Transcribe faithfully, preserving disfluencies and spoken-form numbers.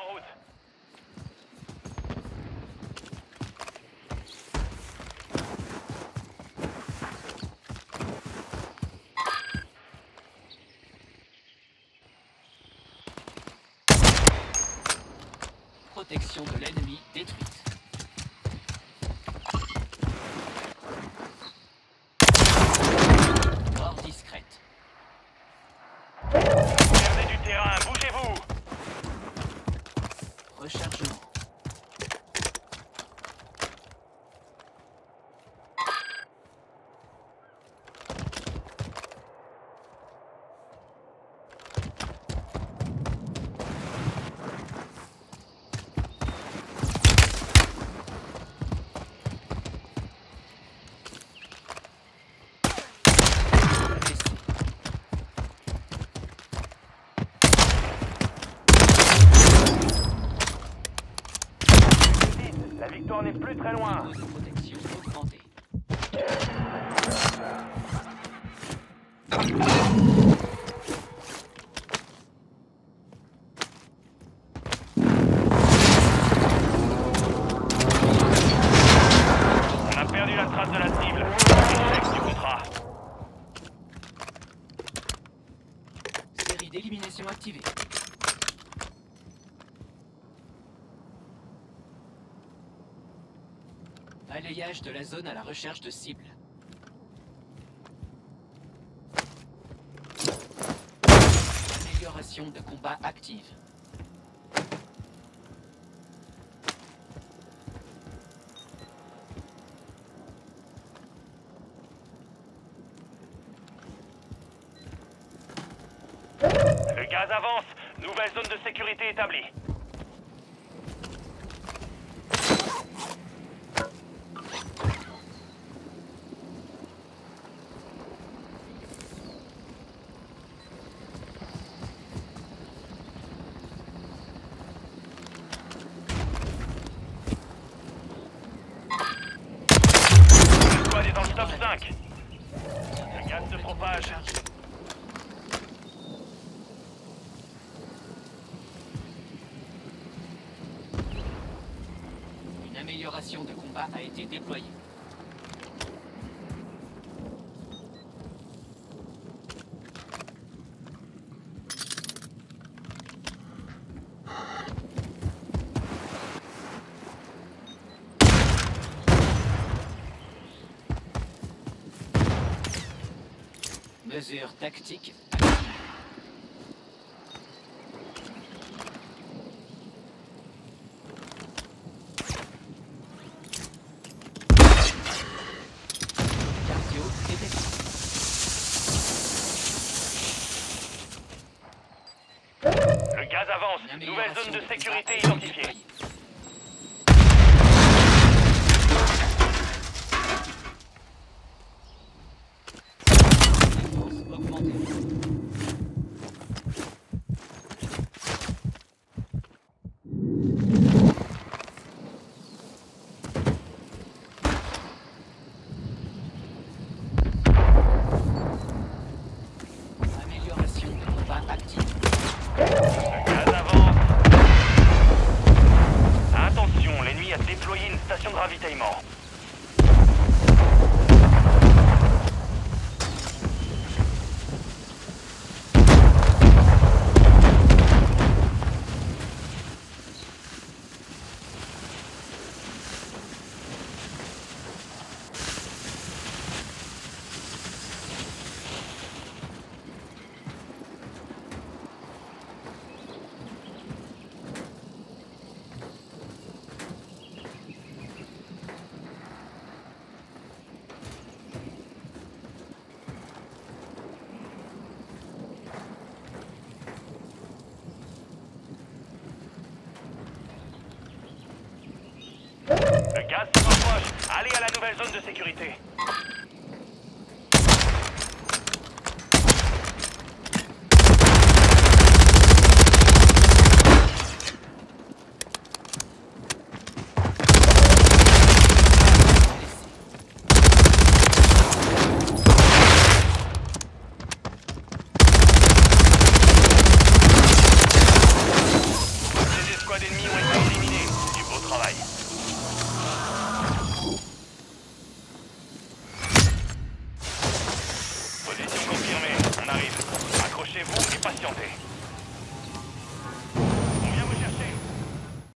en route. Protection de l'ennemi détruite. Mort discrète. Perdez du terrain, bougez-vous. Rechargement. La victoire n'est plus très loin. Niveau de protection augmenté. On a perdu la trace de la cible. Échec du contrat. Série d'élimination activée. Balayage de la zone à la recherche de cibles. Amélioration de combat active. Le gaz avance. Nouvelle zone de sécurité établie. Le squad est dans le top cinq. Le gaz se propage. Une amélioration de combat a été déployée. Mesure tactique active. Cardio détecté. Le gaz avance. Une Nouvelle amélioration zone de combat sécurité a été identifiée. déployée. Défense augmentée. Amélioration de combat active. Le gaz avance. Attention, l'ennemi a déployé une station de ravitaillement. Le gaz se rapproche. Allez à la nouvelle zone de sécurité. patienter.